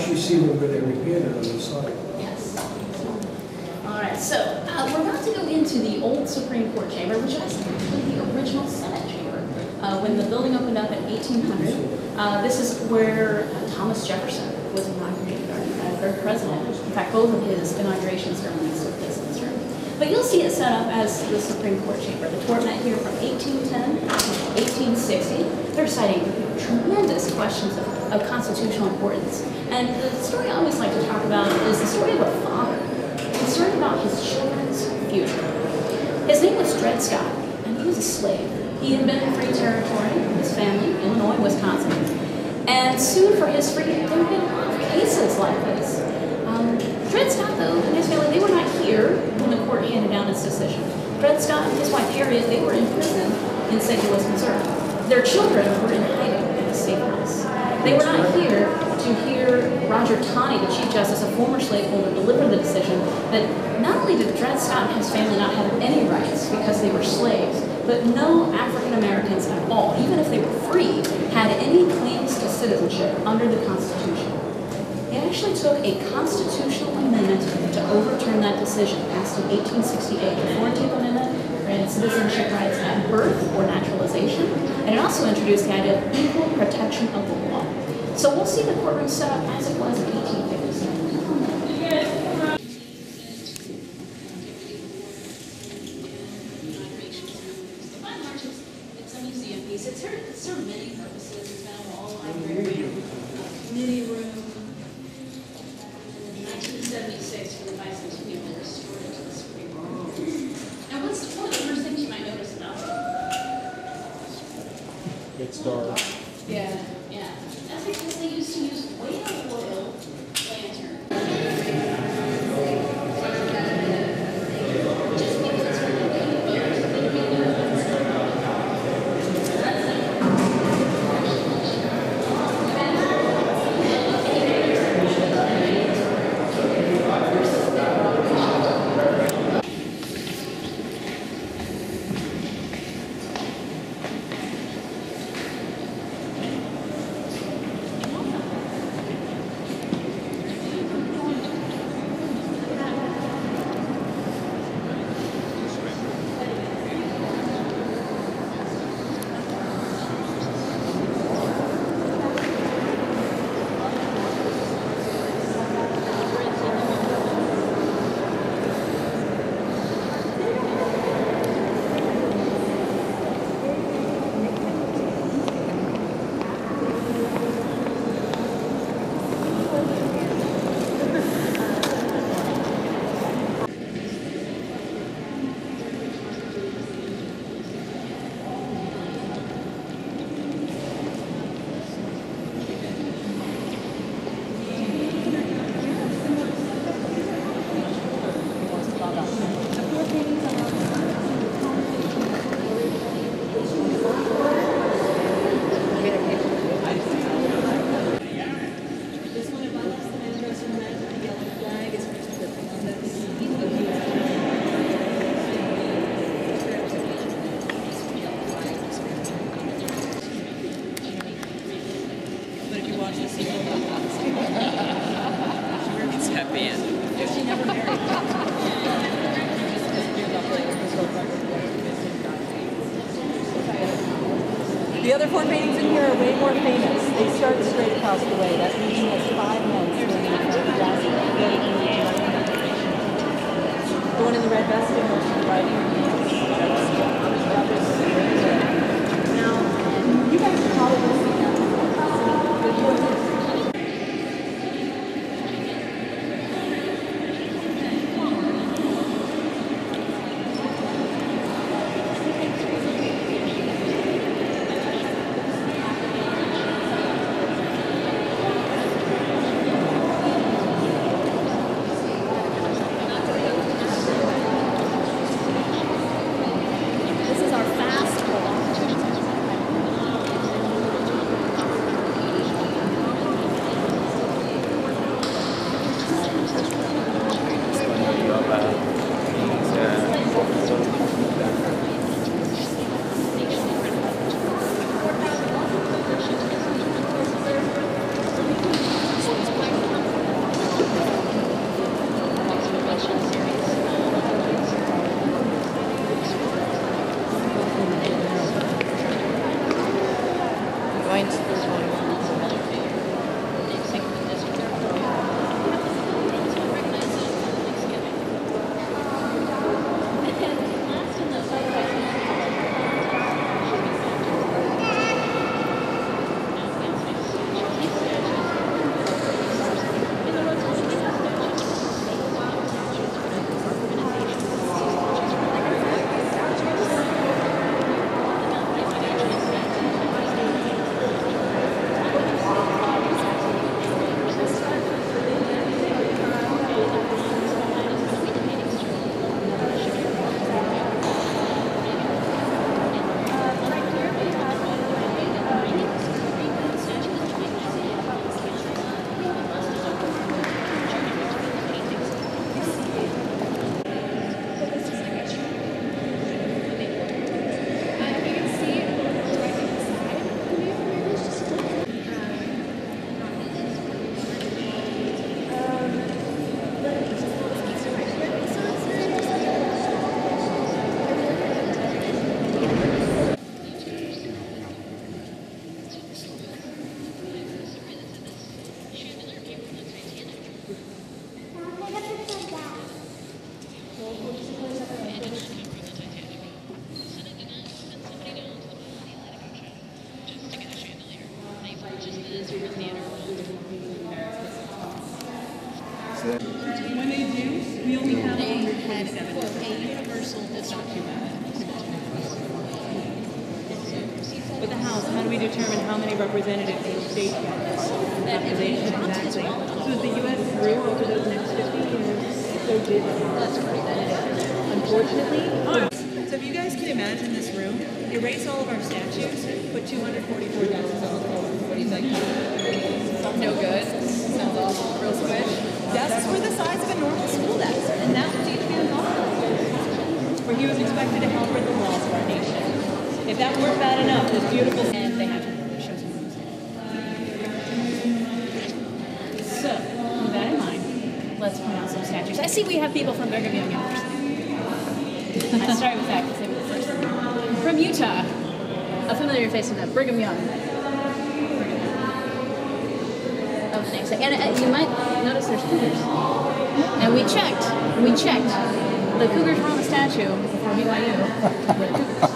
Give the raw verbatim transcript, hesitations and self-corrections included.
actually see them where they repaired it on the side. Yes. All right, so uh, we're about to go into the old Supreme Court chamber, which is actually the original Senate chamber. Uh, when the building opened up in eighteen hundred, uh, this is where uh, Thomas Jefferson was inaugurated, our third president. In fact, both of his inauguration ceremonies took place in this room. But you'll see it set up as the Supreme Court chamber. The court met here from eighteen ten to eighteen sixty. They're deciding tremendous questions of, of constitutional importance. And the story I always like to talk about is the story of a father concerned about his children's future. His name was Dred Scott, and he was a slave. He had been in free territory with his family, Illinois, Wisconsin, and sued for his freedom. There have been a lot of cases like this. Um, Dred Scott, though, and his family, they were not here when the court handed down its decision. Dred Scott and his wife Harriet, they were in prison in Saint Louis, Missouri. Their children were in hiding in a safe house. They were not here to hear Roger Taney, the Chief Justice, a former slaveholder, deliver the decision that not only did Dred Scott and his family not have any rights because they were slaves, but no African Americans at all, even if they were free, had any claims to citizenship under the Constitution. It actually took a constitutional amendment to overturn that decision, passed in eighteen sixty-eight. The fourteenth Amendment granted citizenship rights at birth or naturalization, and it also introduced the idea of equal protection of the law. So we'll see the courtroom set up as it was in eighteen fifty-seven. It's a museum piece. It's served, it's served many purposes. It's been a wall library, a committee room. In nineteen seventy-six, for the bicentennial, they restored it to the Supreme Court. Now, what's one of the first things you might notice about it? It's dark. Yeah, yeah. That's because they used to use whale oil lantern. Just because it's from the boat, they made it. The other four paintings in here are way more famous. They start straight across the way. That painting has five men standing in front of the desk. The one in the red vest in most of the writing. Now, you guys should probably see that. This is point. When they do, we only have They one had, hundred quote, twenty-seven. a universal document. With the House, how do we determine how many representatives each state gets? That is Population, dropped as exactly. well. So as the U S grew over those next fifty years, so did the House of Representatives. Unfortunately, so if you guys can imagine this room, erase all of our statues, put two hundred forty-four desks on the floor. What do you think? No good. Sounds awful. Real squish. Desks were the size of a normal school desk, and that was each man's office, where he was expected to help rid the laws of our nation. If that weren't bad enough, this beautiful And they have to show some moves. So, with that in mind, let's point out some statues. I see we have people from Brigham Young University. I started with that because they were the first one. From Utah, a familiar face in that, Brigham Young. Of the namesake. And uh, you might notice there's cougars. And we checked, we checked. The cougars were on the statue before B Y U.